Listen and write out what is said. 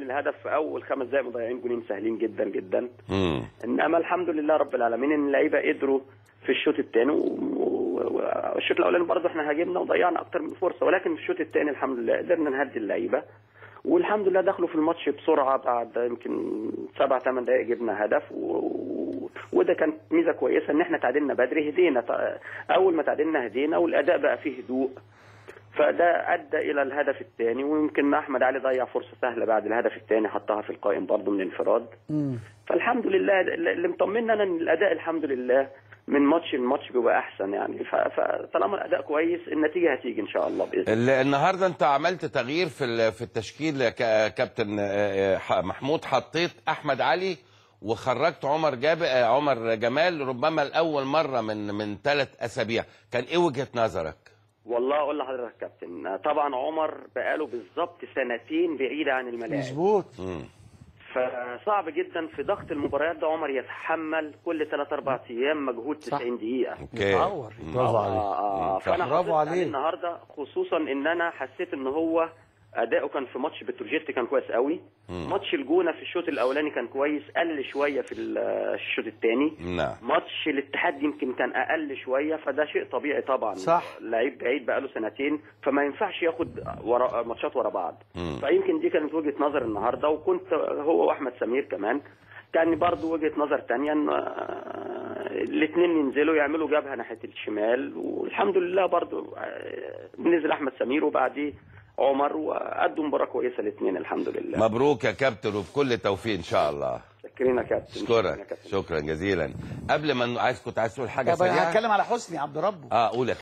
الهدف في اول 5 دقائق مضيعين جولين سهلين جدا جدا. انما الحمد لله رب العالمين ان اللعيبه قدروا في الشوط الثاني، والشوط الاولاني برضه احنا هاجمنا وضيعنا اكتر من فرصه، ولكن في الشوط الثاني الحمد لله قدرنا نهدي اللعيبه، والحمد لله دخلوا في الماتش بسرعه. بعد يمكن 7-8 دقائق جبنا هدف، وده كانت ميزه كويسه ان احنا تعادلنا بدري، هدينا اول ما تعادلنا هدينا، والاداء بقى فيه هدوء، فده ادى الى الهدف الثاني. ويمكن احمد علي ضيع فرصه سهله بعد الهدف الثاني حطها في القائم برضه من انفراد. فالحمد لله اللي مطمنا ان الاداء الحمد لله من ماتش لماتش بيبقى احسن يعني، فطالما الاداء كويس النتيجه هتيجي ان شاء الله باذن الله. النهارده انت عملت تغيير في التشكيل يا كابتن محمود، حطيت احمد علي وخرجت عمر جمال ربما لاول مره من 3 اسابيع، كان ايه وجهه نظرك؟ والله اقول لحضرتك يا كابتن، طبعا عمر بقاله بالظبط 2 بعيد عن الملاعب. مظبوط. فصعب جدا في ضغط المباريات ده عمر يتحمل كل 3-4 ايام مجهود 90 دقيقه. يتعور. برافو عليك. فانا برافو عليك النهارده، خصوصا ان انا حسيت ان هو اداؤه كان في ماتش بتروجيت كان كويس قوي. ماتش الجونه في الشوط الاولاني كان كويس، قل شويه في الشوط الثاني. نعم. ماتش الاتحاد يمكن كان اقل شويه، فده شيء طبيعي طبعا. صح. لعيب بعيد بقاله 2 فما ينفعش ياخد ماتشات ورا بعض. فيمكن دي كانت وجهه نظر النهارده، وكنت هو واحمد سمير كمان كان برضو وجهه نظر ثانيه ان الاثنين ينزلوا يعملوا جبهه ناحيه الشمال، والحمد لله برضو نزل احمد سمير وبعديه عمر، وقدوا مباراه كويسه الاثنين الحمد لله. مبروك يا كابتن وبكل توفيق ان شاء الله. شكرا يا كابتن. شكرا جزيلا. قبل ما كنت عايز تقول حاجه طب سريعه؟ انا هتكلم على حسني عبد ربه. قول.